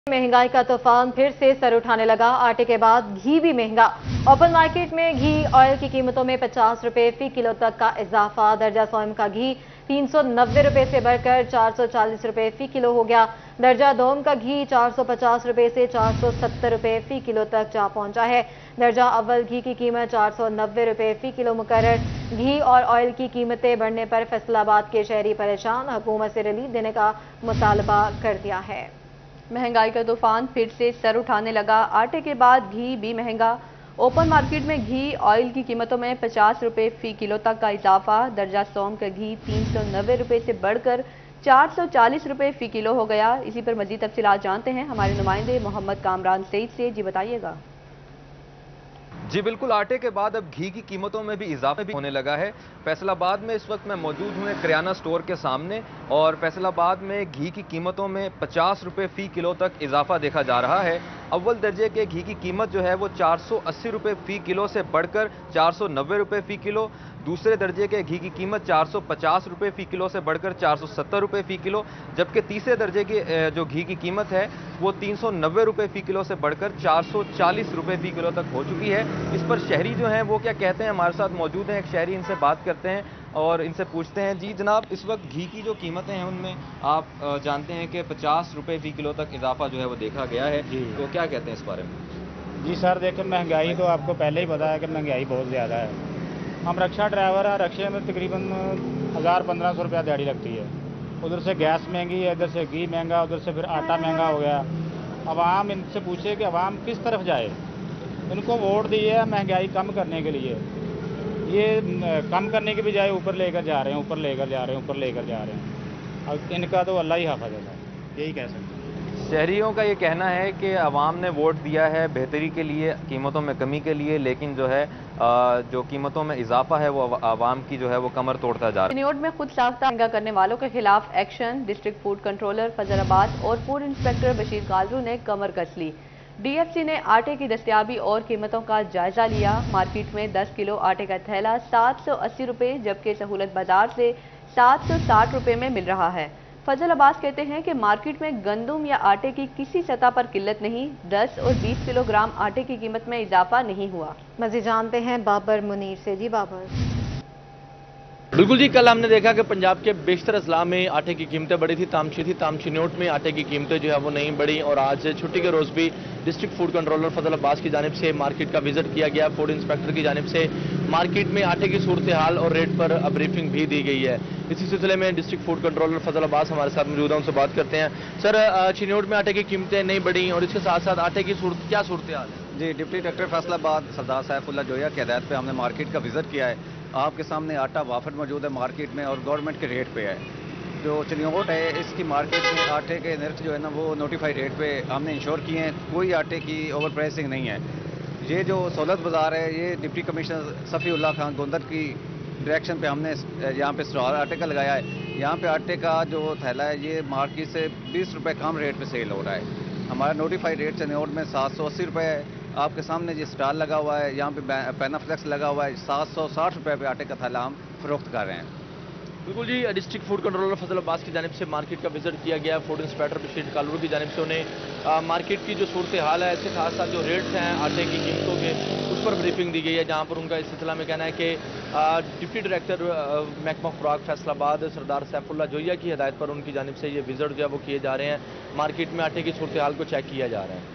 महंगाई का तूफान फिर से सर उठाने लगा। आटे के बाद घी भी महंगा। ओपन मार्केट में घी ऑयल की कीमतों में 50 रुपए फी किलो तक का इजाफा। दर्जा सोम का घी 390 रुपए से बढ़कर 440 रुपए फी किलो हो गया। दर्जा दोम का घी 450 रुपए से 470 रुपए फी किलो तक जा पहुंचा है। दर्जा अव्वल घी की कीमत 490 रुपए फी किलो मुकर्रर। घी और ऑयल की कीमतें बढ़ने पर फैसलाबाद के शहरी परेशान। हुकूमत से रिलीफ देने का मुतालबा कर दिया है। महंगाई का तूफान फिर से सर उठाने लगा। आटे के बाद घी भी महंगा। ओपन मार्केट में घी ऑयल की कीमतों में 50 रुपए फी किलो तक का इजाफा। दर्जा सोम का घी 390 रुपए से बढ़कर 440 रुपए फी किलो हो गया। इसी पर मजीद तफसीलात जानते हैं हमारे नुमाइंदे मोहम्मद कामरान सईद से। जी बताइएगा। जी बिल्कुल, आटे के बाद अब घी की कीमतों में भी इजाफा भी होने लगा है। फैसलाबाद में इस वक्त मैं मौजूद हूँ किराना स्टोर के सामने, और फैसलाबाद में घी की कीमतों में 50 रुपए फी किलो तक इजाफा देखा जा रहा है। अव्वल दर्जे के घी की कीमत जो है वो 480 रुपए फी किलो से बढ़कर 490 रुपए फी किलो। दूसरे दर्जे के घी की कीमत 450 रुपए फी किलो से बढ़कर 470 रुपए फी किलो, जबकि तीसरे दर्जे की जो घी की कीमत है वो 390 रुपए फी किलो से बढ़कर 440 रुपए फी किलो तक हो चुकी है। इस पर शहरी जो हैं वो क्या कहते हैं, हमारे साथ मौजूद हैं एक शहरी, इनसे बात करते हैं और इनसे पूछते हैं। जी जनाब, इस वक्त घी की जो कीमतें हैं उनमें आप जानते हैं कि 50 रुपए फी किलो तक इजाफा जो है वो देखा गया है, तो क्या कहते हैं इस बारे में? जी सर, देखो महंगाई तो आपको पहले ही पता है कि महंगाई बहुत ज़्यादा है। हम रक्षा ड्राइवर हैं, रक्षे में तकरीबन 1000-1500 रुपया दिहाड़ी लगती है। उधर से गैस महंगी है, इधर से घी महंगा, उधर से फिर आटा महंगा हो गया। अवाम इनसे पूछे कि अवाम किस तरफ जाए। इनको वोट दिए है महंगाई कम करने के लिए, ये कम करने के बजाय ऊपर लेकर जा रहे हैं, ऊपर लेकर जा रहे हैं, ऊपर लेकर जा रहे हैं। अब इनका तो अल्लाह ही हाफ़िज़ है, यही कह सकते हैं। शहरियों का ये कहना है कि अवाम ने वोट दिया है बेहतरी के लिए, कीमतों में कमी के लिए, लेकिन जो है जो कीमतों में इजाफा है वो अवाम की जो है वो कमर तोड़ता जा रहा है। चिन्योट में खुद साख्ता महंगा करने वालों के खिलाफ action. District food controller Fazalabad और फूड इंस्पेक्टर बशीर कालरू ने कमर कस ली। डीएफसी ने आटे की दस्तयाबी और कीमतों का जायजा लिया। मार्केट में 10 किलो आटे का थैला 780 रुपए, जबकि सहूलत बाजार से 760 रुपए में मिल रहा है। फजल अब्बास कहते हैं कि मार्केट में गंदुम या आटे की किसी सतह पर किल्लत नहीं। 10 और 20 किलोग्राम आटे की कीमत में इजाफा नहीं हुआ। मज़ीद जानते हैं बाबर मुनीर से। जी बाबर। बिल्कुल जी, कल हमने देखा कि पंजाब के बेशतर अजला में आटे की कीमतें बढ़ी थी। तामचिन्योट में आटे की कीमतें जो है वो नहीं बढ़ी, और आज छुट्टी के रोज़ भी district food controller Fazal Abbas की जानिब से मार्केट का विजिट किया गया। फूड इंस्पेक्टर की जानिब से मार्केट में आटे की सूरत हाल और रेट पर ब्रीफिंग भी दी गई है। इसी सिलसिले में district food controller Fazal Abbas हमारे साथ मौजूद हैं, उनसे बात करते हैं। सर, चिन्योट में आटे की कीमतें नहीं बढ़ी और इसके साथ साथ आटे की क्या सूरत हाल है? जी, डिप्टी डायरेक्टर फैसलाबाद सरदार सैफुल्लाह जोया की हदायत पे हमने मार्केट का विजिट किया है। आपके सामने आटा वाफर मौजूद है मार्केट में और गवर्नमेंट के रेट पे है। जो चिन्योट है इसकी मार्केट में आटे के नर्ख जो है ना वो नोटिफाइड रेट पे हमने इंश्योर किए हैं। कोई आटे की ओवर प्राइसिंग नहीं है। ये जो सहूलत बाज़ार है ये डिप्टी कमिश्नर सफ़ीउल्लाह खान गोंदर की डायरेक्शन पे हमने यहाँ पे स्टॉल आटे का लगाया है। यहाँ पे आटे का जो थैला है ये मार्केट से 20 रुपये कम रेट पे सेल हो रहा है। हमारा नोटिफाइड रेट चिन्योट में 780 रुपये है। आपके सामने ये स्टॉल लगा हुआ है, यहाँ पे पैनाफ्लेक्स लगा हुआ है। 760 रुपये पे आटे का थैला हम फरोख्त कर रहे हैं। बिल्कुल जी, district food controller Fazal Abbas की जानिब से मार्केट का विजिट किया गया। फूड इंस्पेक्टर बशीर कालरू की जानिब से उन्हें मार्केट की जो सूरत हाल है, इसके साथ साथ जो रेट्स हैं आटे की कीमतों के, उस पर ब्रीफिंग दी गई है। जहाँ पर उनका इस सिलसिला में कहना है कि डिप्टी डायरेक्टर महकमा खुराक फैसलाबाद सरदार सैफुल्लाह जोया की हदायत पर उनकी जानिब से ये विजिट जो है वो किए जा रहे हैं। मार्केट में आटे की सूरत हाल को चेक किया जा रहा है।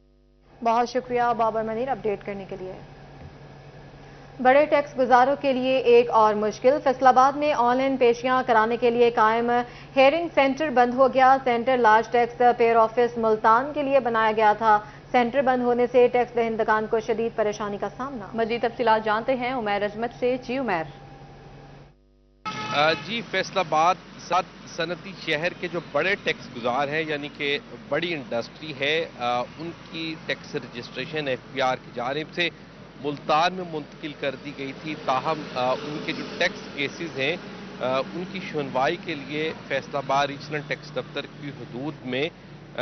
बहुत शुक्रिया बाबर मुनीर अपडेट करने के लिए। बड़े टैक्स गुजारों के लिए एक और मुश्किल। फैसलाबाद में ऑनलाइन पेशियां कराने के लिए कायम हेयरिंग सेंटर बंद हो गया। Centre large tax payer office Multan के लिए बनाया गया था। सेंटर बंद होने से टैक्स दहिंदगान को शदीद परेशानी का सामना। मजीद तफसीलात जानते हैं उमैर अजमत से। जी उमैर। जी, फैसलाबाद सनती शहर के जो बड़े टैक्स गुजार हैं, यानी कि बड़ी इंडस्ट्री है, उनकी टैक्स रजिस्ट्रेशन FPR की जानिब से मुल्तान में मुंतकिल कर दी गई थी। ताहम उनके जो टैक्स केसेस हैं उनकी सुनवाई के लिए फैसलाबाद रीजनल टैक्स दफ्तर की हदूद में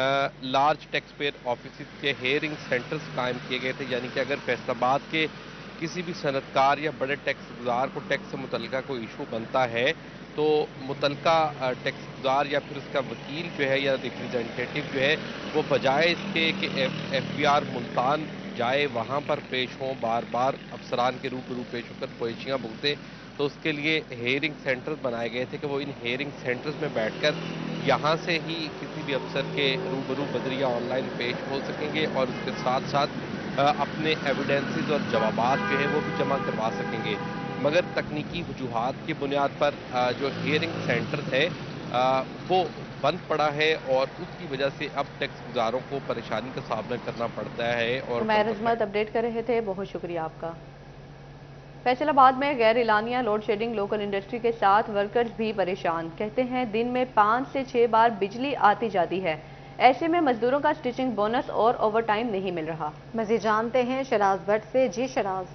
लार्ज टैक्स पेयर ऑफिस के हेयरिंग सेंटर्स कायम किए गए थे। यानी कि अगर फैसलाबाद के किसी भी सनतकार या बड़े टैक्स गुजार को टैक्स से मुतल्लिका कोई इशू बनता है तो मुतल्लिका टैक्स गुजार या फिर उसका वकील जो है या रिप्रेजेंटेटिव जो है वो बजाय इसके कि FBR मुल्तान जाए वहाँ पर पेश हों, बार बार अफसरान के रूबरू पेश होकर पेशियाँ भुगतें, तो उसके लिए हेयरिंग सेंटर्स बनाए गए थे कि वो इन हेयरिंग सेंटर्स में बैठकर यहाँ से ही किसी भी अफसर के रूबरू बदरिया ऑनलाइन पेश हो सकेंगे और उसके साथ साथ अपने एविडेंसेस और जवाबात जो है वो भी जमा करवा सकेंगे। मगर तकनीकी वजूहात की बुनियाद पर जो हेयरिंग सेंटर है वो बंद पड़ा है और उसकी वजह से अब टैक्स गुजारों को परेशानी का सामना करना पड़ता है। और उमैर अजमत अपडेट कर रहे थे, बहुत शुक्रिया आपका। फैसलाबाद में गैर इलानिया लोड शेडिंग, लोकल इंडस्ट्री के साथ वर्कर्स भी परेशान। कहते हैं दिन में 5 से 6 बार बिजली आती जाती है, ऐसे में मजदूरों का स्टिचिंग बोनस और ओवर टाइम नहीं मिल रहा। मजीद जानते हैं शराज भट्ट से। जी शराज।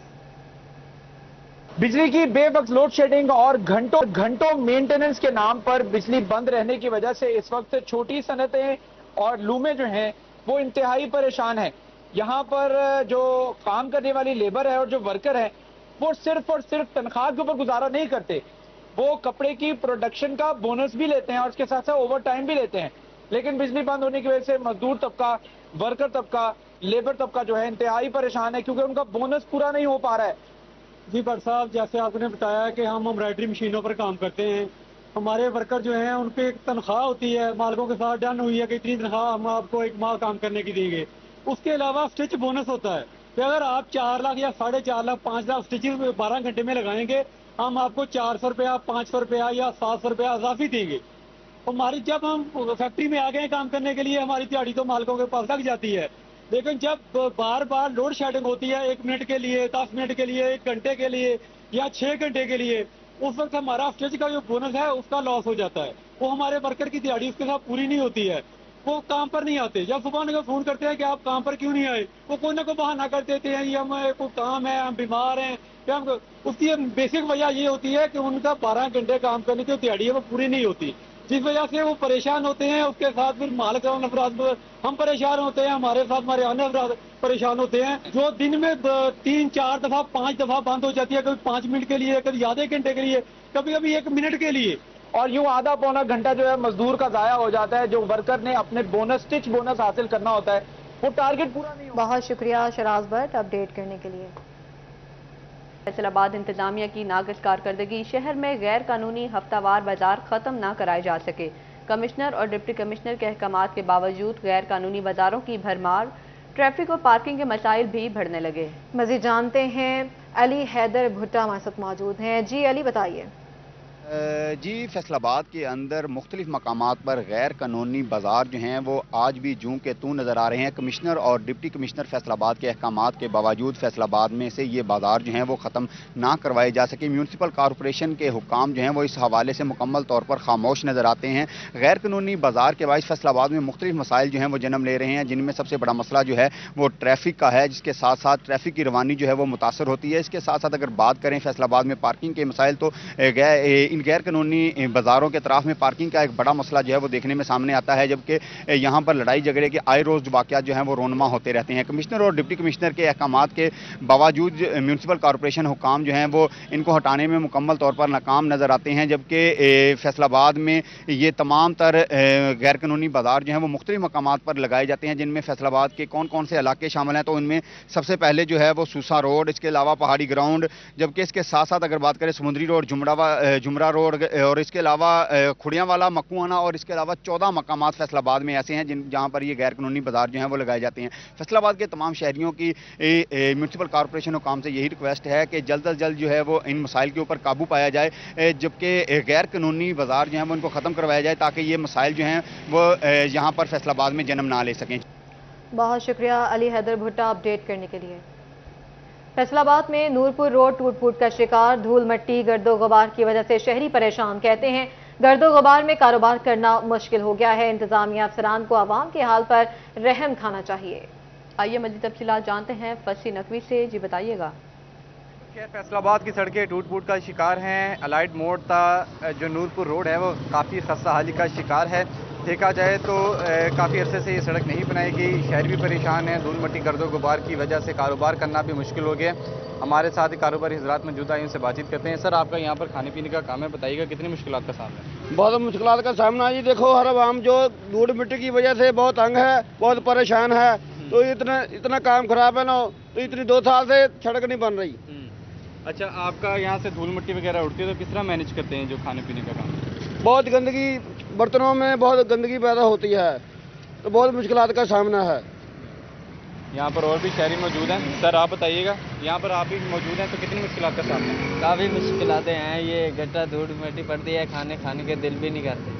बिजली की बेवक्त लोड शेडिंग और घंटों मेंटेनेंस के नाम पर बिजली बंद रहने की वजह से इस वक्त छोटी सनतें और लूमें जो हैं वो इंतहाई परेशान हैं। यहाँ पर जो काम करने वाली लेबर है और जो वर्कर है वो सिर्फ और सिर्फ तनख्वाह के ऊपर गुजारा नहीं करते, वो कपड़े की प्रोडक्शन का बोनस भी लेते हैं और उसके साथ साथ ओवर टाइम भी लेते हैं। लेकिन बिजली बंद होने की वजह से मजदूर तबका, वर्कर तबका, लेबर तबका जो है इंतहाई परेशान है क्योंकि उनका बोनस पूरा नहीं हो पा रहा है। जी भट्ट साहब, जैसे आपने बताया कि हम एम्ब्रॉयडरी मशीनों पर काम करते हैं, हमारे वर्कर जो हैं उन पर एक तनख्वाह होती है, मालिकों के साथ डन हुई है कि इतनी तनख्वाह हम आपको एक माह काम करने की देंगे। उसके अलावा स्टिच बोनस होता है कि अगर आप 4 लाख या 4.5 लाख 5 लाख स्टिचेस 12 घंटे में लगाएंगे, हम आपको 400 रुपया, 500 रुपया या 700 रुपया इजाफी देंगे। हमारी जब हम फैक्ट्री में आ गए काम करने के लिए, हमारी दिहाड़ी तो मालिकों के पास लग जाती है, लेकिन जब बार बार लोड शेडिंग होती है 1 मिनट के लिए, 10 मिनट के लिए, 1 घंटे के लिए या 6 घंटे के लिए, उस वक्त हमारा स्टिच का जो बोनस है उसका लॉस हो जाता है। वो हमारे वर्कर की दिहाड़ी उसके साथ पूरी नहीं होती है, वो काम पर नहीं आते। जब सुबह उनको फोन करते हैं कि आप काम पर क्यों नहीं आए, वो कोई ना कोई बहाना कर देते हैं, ये हमें कोई काम है, हम बीमार हैं। उसकी बेसिक वजह ये होती है कि उनका 12 घंटे काम करने की दिहाड़ी है वो पूरी नहीं होती, जिस वजह से वो परेशान होते हैं। उसके साथ फिर मालिक अफराद हम परेशान होते हैं, हमारे साथ हमारे अन्य अफराद परेशान होते हैं। जो दिन में 3, 4 दफा, 5 दफा बंद हो जाती है, कभी 5 मिनट के लिए, कभी आधे घंटे के लिए, कभी कभी 1 मिनट के लिए, और यूं आधा पौना घंटा जो है मजदूर का जाया हो जाता है। जो वर्कर ने अपने बोनस, स्टिच बोनस हासिल करना होता है, वो टारगेट पूरा नहीं होता। बहुत शुक्रिया शराज भट्ट अपडेट करने के लिए। फैसलाबाद इंतजामिया की नाक़िस कारकर्दगी, शहर में गैर कानूनी हफ्तावार बाजार खत्म ना कराए जा सके। कमिश्नर और डिप्टी कमिश्नर के अहकामात के बावजूद गैर कानूनी बाजारों की भरमार, ट्रैफिक और पार्किंग के मसाइल भी बढ़ने लगे। मजीद जानते हैं अली हैदर भुट्टा हमारे साथ मौजूद हैं। जी अली बताइए। जी, फैसलाबाद के अंदर मुख्तलिफ मकामात पर गैर कानूनी बाज़ार जो हैं वो आज भी जूं के तू नज़र आ रहे हैं। कमिश्नर और डिप्टी कमिश्नर फैसलाबाद के अहकामात के बावजूद फैसलाबाद में से ये बाज़ार जो हैं वो ख़त्म ना करवाए जा सके। म्यूनसिपल कॉरपोरेशन के हुक्काम जो हैं वो इस हवाले से मुकम्मल तौर पर खामोश नज़र आते हैं। गैर कानूनी बाज़ार के बायस फैसलाबाद में मुख्तलिफ मसाइल जो हैं वो जन्म ले रहे हैं, जिनमें सबसे बड़ा मसला जो है वो ट्रैफिक का है, जिसके साथ साथ ट्रैफिक की रवानी जो है वो मुतासर होती है। इसके साथ साथ अगर बात करें फैसलाबाद में पार्किंग के मसाइल, तो इन गैर कानूनी बाज़ारों के अतराफ में पार्किंग का एक बड़ा मसला जो है वो देखने में सामने आता है, जबकि यहाँ पर लड़ाई झगड़े के आए रोज़ वाक़यात जो हैं वो रोनमा होते रहते हैं। कमिश्नर और डिप्टी कमिश्नर के अहकामात के बावजूद म्यूनसिपल कॉरपोरेशन हुकाम जो हैं वो इनको हटाने में मुकम्मल तौर पर नाकाम नज़र आते हैं, जबकि फैसलाबाद में ये तमाम तर गैर कानूनी बाज़ार जो हैं वो मुख्तलिफ मकामात पर लगाए जाते हैं, जिनमें फैसलाबाद के कौन कौन से इलाके शामिल हैं। तो इनमें सबसे पहले जो है वो सूसा रोड, इसके अलावा पहाड़ी ग्राउंड, जबकि इसके साथ साथ अगर बात करें समुद्री रोड, जुमरा रोड, और इसके अलावा खुड़ियावाला, मकुआना, और इसके अलावा 14 मकामात फैसलाबाद में ऐसे हैं जहाँ पर ये गैर कानूनी बाज़ार जो हैं वो लगाए जाते हैं। फैसलाबाद के तमाम शहरियों की म्यूनसिपल कॉरपोरेशन हुकाम से यही रिक्वेस्ट है कि जल्द अज जल्द जो है वो इन मसाइल के ऊपर काबू पाया जाए, जबकि गैर कानूनी बाज़ार जो हैं वो इनको ख़त्म करवाया जाए, ताकि ये मसाइल जो हैं वो यहाँ पर फैसलाबाद में जन्म ना ले सकें। बहुत शुक्रिया अली हैदर भुट्टा अपडेट करने के लिए। फैसलाबाद में नूरपुर रोड टूट फूट का शिकार, धूल मट्टी गर्दो गुबार की वजह से शहरी परेशान। कहते हैं गर्दो गुबार में कारोबार करना मुश्किल हो गया है। इंतजामिया अफसरान को आवाम के हाल पर रहम खाना चाहिए। आइए मज़ीद तफसीलात जानते हैं फसी नकवी से। जी बताइएगा। फैसलाबाद की सड़कें टूट फूट का शिकार हैं। अलाइड मोड़ था जो नूरपुर रोड है वो काफ़ी खस्ता हाली का शिकार है। देखा जाए तो काफ़ी अरसे से ये सड़क नहीं बनाई गई, शहर भी परेशान है, धूल मट्टी गर्दो गुबार की वजह से कारोबार करना भी मुश्किल हो गया। हमारे साथ ही कारोबारी हजरात मौजूद हैं, उनसे बातचीत करते हैं। सर, आपका यहाँ पर खाने पीने का काम है, बताइएगा कितनी मुश्किलात का सामना है? बहुत मुश्किलात का सामना है जी। देखो, हर आवाम जो धूल मिट्टी की वजह से बहुत तंग है, बहुत परेशान है। तो इतना काम खराब है ना, तो इतनी 2 साल से सड़क नहीं बन रही। अच्छा, आपका यहाँ से धूल मिट्टी वगैरह उड़ती है तो किस तरह मैनेज करते हैं जो खाने पीने का काम? बहुत गंदगी, बर्तनों में बहुत गंदगी पैदा होती है, तो बहुत मुश्किलात का सामना है। यहाँ पर और भी शहरी मौजूद हैं। सर, आप बताइएगा, यहाँ पर आप भी मौजूद हैं तो कितनी मुश्किलात का सामना है? काफ़ी मुश्किलातें हैं, ये गड्ढा धूल मिट्टी पड़ती है, खाने के दिल भी नहीं करते।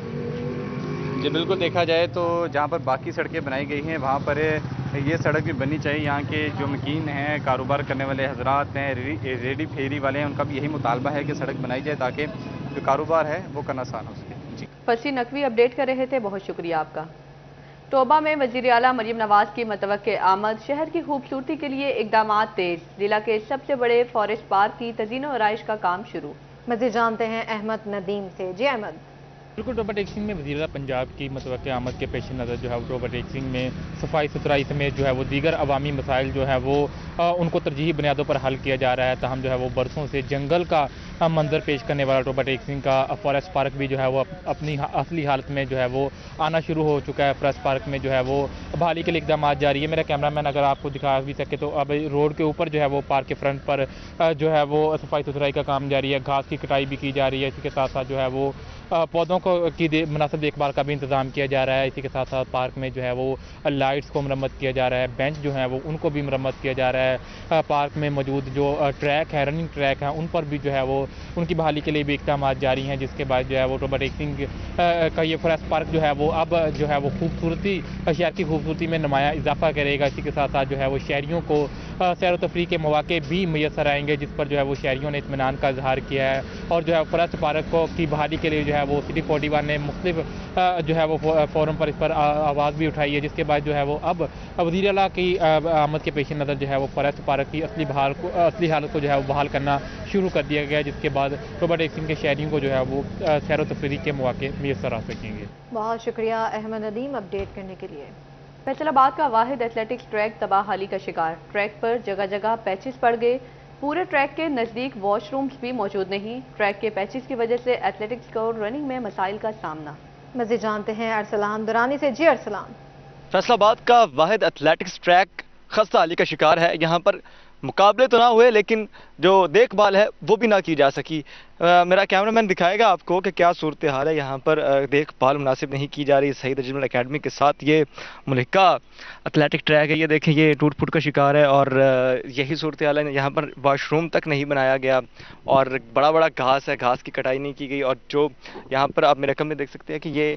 जी बिल्कुल, देखा जाए तो जहाँ पर बाकी सड़कें बनाई गई हैं वहाँ पर ये सड़क भी बननी चाहिए। यहाँ के जो मकीन हैं, कारोबार करने वाले हजरात हैं, रेडी फेरी वाले हैं, उनका भी यही मुतालबा है कि सड़क बनाई जाए ताकि जो कारोबार है वो करना आसान हो सके। जी, फसी नकवी अपडेट कर रहे थे, बहुत शुक्रिया आपका। टोबा में वज़ीर आला मरियम नवाज की मुतवक्के आमद, शहर की खूबसूरती के लिए इक़दामात तेज, जिला के सबसे बड़े फॉरेस्ट पार्क की तज़ीन और आराइश का काम शुरू। मज़ीद जानते हैं अहमद नदीम से। जी अहमद। बिल्कुल, टोबा टेक्सिंग में वज़ीर पंजाब की मुतवक्के आमद के पेश नज़र जो है वो टोबा टेक्सिंग में सफाई सुथराई समेत जो है वो दीगर अवामी मसाइल जो है वो उनको तरजीही बुनियादों पर हल किया जा रहा है। तहम जो है वो बरसों से जंगल का मंजर पेश करने वाला टोबा टेक्सिंग का फॉरेस्ट पार्क भी जो है वो अपनी असली हालत में जो है वो आना शुरू हो चुका है। फॉरेस्ट पार्क में जो है वो बहाली के लिए इकदाम जारी है। मेरा कैमरामैन अगर आपको दिखा भी सके तो अब रोड के ऊपर जो है वो पार्क के फ्रंट पर जो है वो सफाई सुथराई का काम जारी है, घास की कटाई भी की जा रही है। इसी के साथ साथ जो है वो पौधों की मुनासिब देखभाल का भी इंतजाम किया जा रहा है। इसी के साथ साथ पार्क में जो है वो लाइट्स को मरम्मत किया जा रहा है, बेंच जो है वो उनको भी मरम्मत किया जा रहा है। पार्क में मौजूद जो ट्रैक है, रनिंग ट्रैक है, उन पर भी जो है वो उनकी बहाली के लिए भी इक़दाम जारी हैं। जिसके बाद जो है वो टोबा टेक्सिंग का ये फॉरेस्ट पार्क जो है वो अब जो है वो खूबसूरती, शहर की खूबसूरती में नुमाया इजाफा करेगा। इसी के साथ साथ जो है वो शहरियों को सैर व तफरीह के मौके भी मैसर आएंगे, जिस पर जो है वो शहरियों ने इत्मीनान का इजहार किया है। और जो है फॉरेस्ट पार्क की बहाली के लिए जो है वो सिटी 41 ने मुख्तलिफ जो है वो फोरम पर इस पर आवाज़ भी उठाई है। जिसके बाद जो है वो अब वज़ीर आला की आमद के पेश नज़र जो है वो फॉरेस्ट पार्क की असली हालत को जो है वो बहाल करना शुरू कर दिया गया, जिसके बाद टोबा टेक्सिंग के शहरियों को जो है वो सैर व तफरीह के मौके मैसर आ सकेंगे। बहुत शुक्रिया अहमद नदीम अपडेट करने के लिए। फैसलाबाद का वाहिद एथलेटिक्स ट्रैक तबाहाली का शिकार, ट्रैक पर जगह जगह पैचेस पड़ गए, पूरे ट्रैक के नज़दीक वॉशरूम्स भी मौजूद नहीं। ट्रैक के पैचेस की वजह से एथलेटिक्स को रनिंग में मसाइल का सामना। मज़ीद जानते हैं अरसलान दुरानी से। जी अरसलान। फैसलाबाद का वाहिद एथलेटिक्स ट्रैक खस्ताहाली का शिकार है। यहाँ पर मुकाबले तो ना हुए लेकिन जो देखभाल है वो भी ना की जा सकी। मेरा कैमरामैन दिखाएगा आपको कि क्या सूरत हाल है। यहाँ पर देखभाल मुनासिब नहीं की जा रही। सईद अजमल एकेडमी के साथ ये मुल्हिका एथलेटिक ट्रैक है, ये देखें, ये टूट फूट का शिकार है और यही सूरत हाल है। यहाँ पर वॉशरूम तक नहीं बनाया गया और बड़ा बड़ा घास है, घास की कटाई नहीं की गई। और जो यहाँ पर आप मेरे रकम में देख सकते हैं कि ये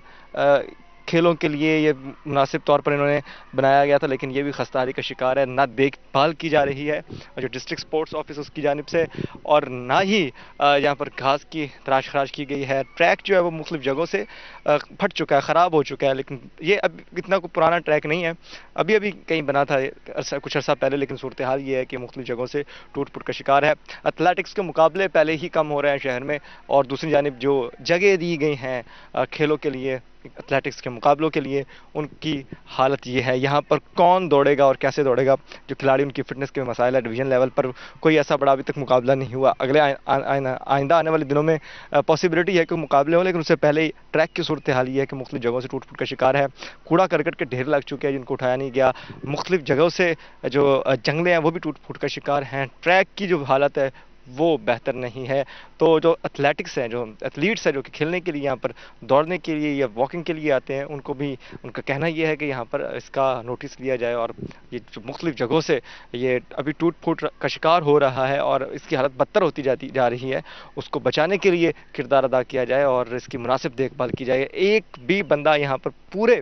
खेलों के लिए ये मुनासिब तौर पर इन्होंने बनाया गया था, लेकिन ये भी खस्ताहाली का शिकार है। ना देखभाल की जा रही है जो डिस्ट्रिक्ट स्पोर्ट्स ऑफिस उसकी जानिब से, और ना ही यहाँ पर घास की तराश खराश की गई है। ट्रैक जो है वो मुख्तलिफ जगहों से फट चुका है, ख़राब हो चुका है, लेकिन ये अब इतना कोई पुराना ट्रैक नहीं है। अभी कहीं बना था कुछ अर्सा पहले, लेकिन सूरत हाल ये है कि मुख्तलिफ जगहों से टूट फूट का शिकार है। एथलेटिक्स के मुकाबले पहले ही कम हो रहे हैं शहर में, और दूसरी जानिब जो जगह दी गई हैं खेलों के लिए, एथलेटिक्स के मुकाबलों के लिए, उनकी हालत ये है। यहाँ पर कौन दौड़ेगा और कैसे दौड़ेगा, जो खिलाड़ी, उनकी फिटनेस के मसाइल है। डिवीजन लेवल पर कोई ऐसा बड़ा अभी तक मुकाबला नहीं हुआ। अगले आइंदा आने वाले दिनों में पॉसिबिलिटी है कि मुकाबले हों, लेकिन उससे पहले ही ट्रैक की सूरत हाल ये है कि मुख्तलिफ जगहों से टूट फूट का शिकार है। कूड़ा करकट के ढेर लग चुके हैं जिनको उठाया नहीं गया। मुख्तलिफ जगहों से जो जंगले हैं वो भी टूट फूट का शिकार हैं। ट्रैक की जो हालत है वो बेहतर नहीं है। तो जो एथलेटिक्स हैं, जो एथलीट्स हैं, जो कि खेलने के लिए यहाँ पर दौड़ने के लिए या वॉकिंग के लिए आते हैं, उनको भी उनका कहना ये है कि यहाँ पर इसका नोटिस लिया जाए और ये जो मुख्तलिफ जगहों से ये अभी टूट फूट का शिकार हो रहा है और इसकी हालत बदतर होती जा रही है, उसको बचाने के लिए किरदार अदा किया जाए और इसकी मुनासिब देखभाल की जाए। एक भी बंदा यहाँ पर पूरे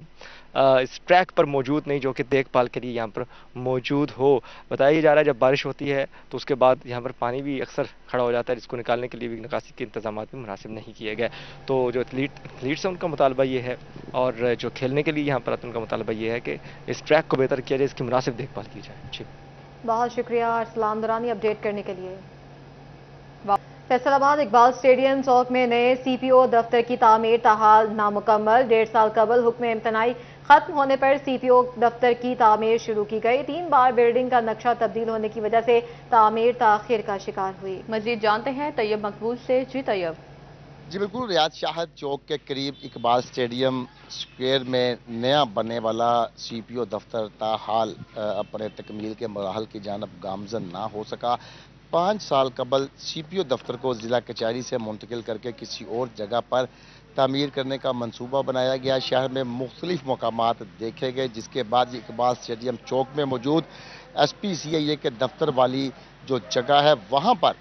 इस ट्रैक पर मौजूद नहीं जो कि देखभाल के लिए यहाँ पर मौजूद हो। बताया जा रहा है जब बारिश होती है तो उसके बाद यहाँ पर पानी भी अक्सर खड़ा हो जाता है, जिसको निकालने के लिए भी निकासी के इंतजाम भी मुनासिब नहीं किए गए। तो जो एथलीट्स हैं उनका मुतालबा ये है, और जो खेलने के लिए यहाँ पर आते हैं उनका मुतालबा ये है कि इस ट्रैक को बेहतर किया जाए, इसकी मुनासिब देखभाल की जाए। जी, बहुत शुक्रिया अरसलान दुरानी अपडेट करने के लिए। फैसल आबाद इकबाल स्टेडियम चौक में नए CPO दफ्तर की तामीर ताहाल नामुकम्मल। 1.5 साल कबल हुक्म इम्तनाई खत्म होने पर CPO दफ्तर की तामीर शुरू की गई। 3 बार बिल्डिंग का नक्शा तब्दील होने की वजह से तामीर ताखिर का शिकार हुई। मजीद जानते हैं तैयब मकबूल से। जी तैयब। जी बिल्कुल, रियाद शाह चौक के करीब इकबाल स्टेडियम स्क्वायर में नया बनने वाला CPO दफ्तर ताहाल अपने तकमील के मराहल की जानब गामजन ना हो सका। 5 साल कबल CPO दफ्तर को ज़िला कचहरी से मुंतकिल करके किसी और जगह पर तामीर करने का मंसूबा बनाया गया। शहर में मुख्तलिफ मकामात देखे गए, जिसके बाद इकबाल स्टेडियम चौक में मौजूद SPCIA के दफ्तर वाली जो जगह है वहाँ पर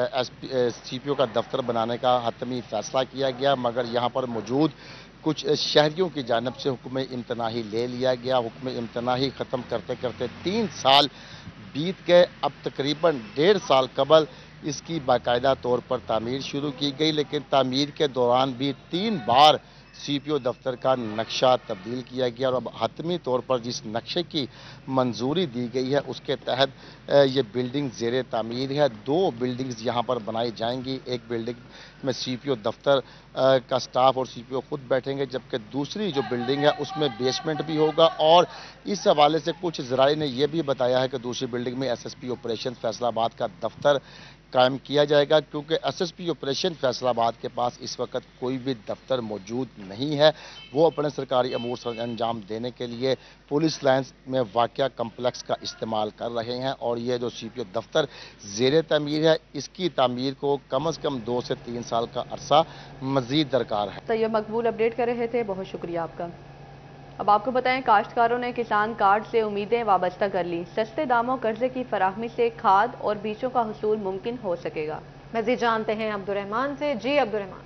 CPO का दफ्तर बनाने का हतमी फैसला किया गया, मगर यहाँ पर मौजूद कुछ शहरियों की जानब से हुक्म इम्तनाही ले लिया गया। हुक्म इम्तनाही ख़त्म करते करते 3 साल बीत गए। अब तकरीबन 1.5 साल कबल इसकी बाकायदा तौर पर तामीर शुरू की गई, लेकिन तामीर के दौरान भी 3 बार CPO दफ्तर का नक्शा तब्दील किया गया और अब हतमी तौर पर जिस नक्शे की मंजूरी दी गई है उसके तहत ये बिल्डिंग ज़ेरे तामीर है। 2 बिल्डिंग्स यहाँ पर बनाई जाएंगी। एक बिल्डिंग में CPO दफ्तर का स्टाफ और CPO खुद बैठेंगे, जबकि दूसरी जो बिल्डिंग है उसमें बेसमेंट भी होगा। और इस हवाले से कुछ ज़राए ने यह भी बताया है कि दूसरी बिल्डिंग में SSP ऑपरेशन फैसलाबाद का दफ्तर कायम किया जाएगा, क्योंकि SSP ऑपरेशन फैसलाबाद के पास इस वक्त कोई भी दफ्तर मौजूद नहीं है। वो अपने सरकारी अमूर सर अंजाम देने के लिए पुलिस लाइन्स में वाक़या कम्प्लेक्स का इस्तेमाल कर रहे हैं और ये जो CPO दफ्तर ज़ेरे तामीर है, इसकी तामीर को कम अज़ कम 2 से 3 साल का अरसा मज़ीद दरकार है। तैयब मकबूल अपडेट कर रहे थे, बहुत शुक्रिया आपका। अब आपको बताएं, काश्तकारों ने किसान कार्ड से उम्मीदें वाबस्ता कर ली। सस्ते दामों कर्जे की फराहमी से खाद और बीजों का हुसूल मुमकिन हो सकेगा। मज़ीद जानते हैं अब्दुर्रहमान से। जी अब्दुर्रहमान।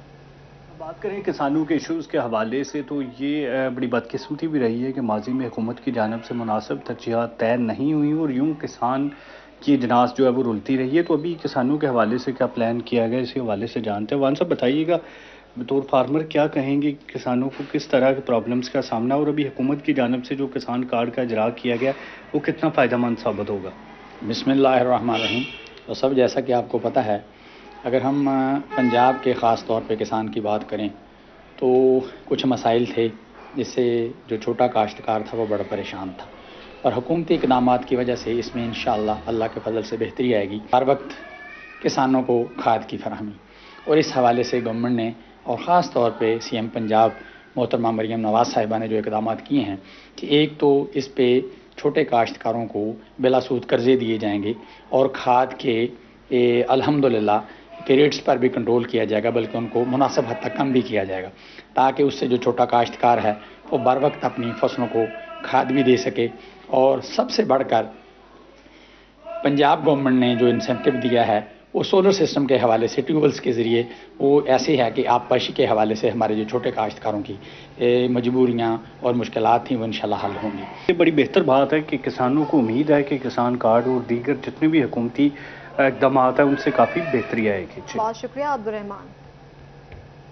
बात करें किसानों के इशूज़ के हवाले से तो ये बड़ी बदकिस्मती भी रही है कि माजी में हुकूमत की जानब से मुनासिब तरजीहात तय नहीं हुई और यूँ किसान की अजनास जो है वो रुलती रही है। तो अभी किसानों के हवाले से क्या प्लान किया गया, इसी हवाले से जानते हैं। वान साहब बताइएगा, बतौर फार्मर क्या कहेंगे किसानों को किस तरह के प्रॉब्लम्स का सामना, और अभी हुकूमत की जानब से जो किसान कार्ड का इजरा किया गया वो कितना फ़ायदेमंद साबित होगा? बिस्मिल्लाहिर्रहमानिर्रहीम। तो सब जैसा कि आपको पता है, अगर हम पंजाब के ख़ास तौर पे किसान की बात करें तो कुछ मसाइल थे जिससे जो छोटा काश्तकार था वो बड़ा परेशान था, और हुकूमती इक़दामात की वजह से इसमें इंशाअल्लाह अल्लाह के फजल से बेहतरी आएगी। हर वक्त किसानों को खाद की फराहमी, और इस हवाले से गवर्नमेंट ने और ख़ास तौर पे CM पंजाब मोहतरमा मरियम नवाज़ साहिबा ने जो इक़दामात किए हैं कि एक तो इस पे छोटे काश्तकारों को बिलासूद कर्ज़े दिए जाएंगे और खाद के अल्हम्दुलिल्लाह के रेट्स पर भी कंट्रोल किया जाएगा, बल्कि उनको मुनासिब हद तक कम भी किया जाएगा, ताकि उससे जो छोटा काश्तकार है वो बर वक्त अपनी फसलों को खाद भी दे सके। और सबसे बढ़कर पंजाब गवर्नमेंट ने जो इंसेंटिव दिया है वो सोलर सिस्टम के हवाले से, ट्यूबवेल्स के ज़रिए, वो ऐसे है कि आबपाशी के हवाले से हमारे जो छोटे काश्तकारों की मजबूरियाँ और मुश्किलात थी वो इंशाल्लाह हल होंगी। ये बड़ी बेहतर बात है कि किसानों को उम्मीद है कि किसान कार्ड और दीगर जितने भी हुकूमती इक़दामात हैं उनसे काफ़ी बेहतरी आएगी। बहुत शुक्रिया अब्दुर्रहमान।